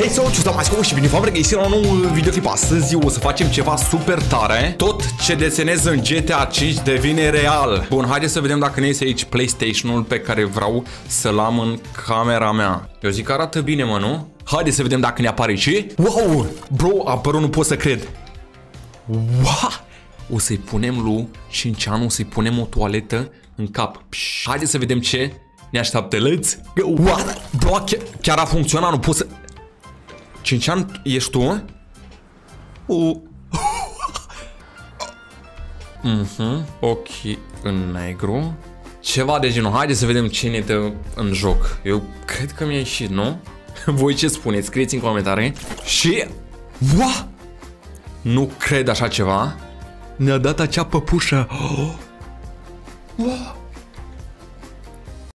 Hey, so, ce mai scos și bine v-am regăsit la un nou videoclip. Astăzi o să facem ceva super tare. Tot ce desenez în GTA 5 devine real. Bun, haideți să vedem dacă ne iese aici PlayStation-ul pe care vreau să-l am în camera mea. Eu zic că arată bine, mă, nu? Haideți să vedem dacă ne apare și... Wow! Bro, a apărut, nu pot să cred. Wow! O să-i punem lui Shin-chan, o să-i punem o toaletă în cap. Pș. Haideți să vedem ce ne așteaptă. Let's go! What? Bro, chiar a funcționat, nu pot să... Shin-chan, ești tu? Ok, în negru. Ceva de genul. Haideți să vedem ce ne dă în joc. Eu cred că mi-a ieșit, nu? Voi ce spuneți? Scrieți în comentarii. Și... Wow! Nu cred așa ceva. Ne-a dat acea păpușă. Wow!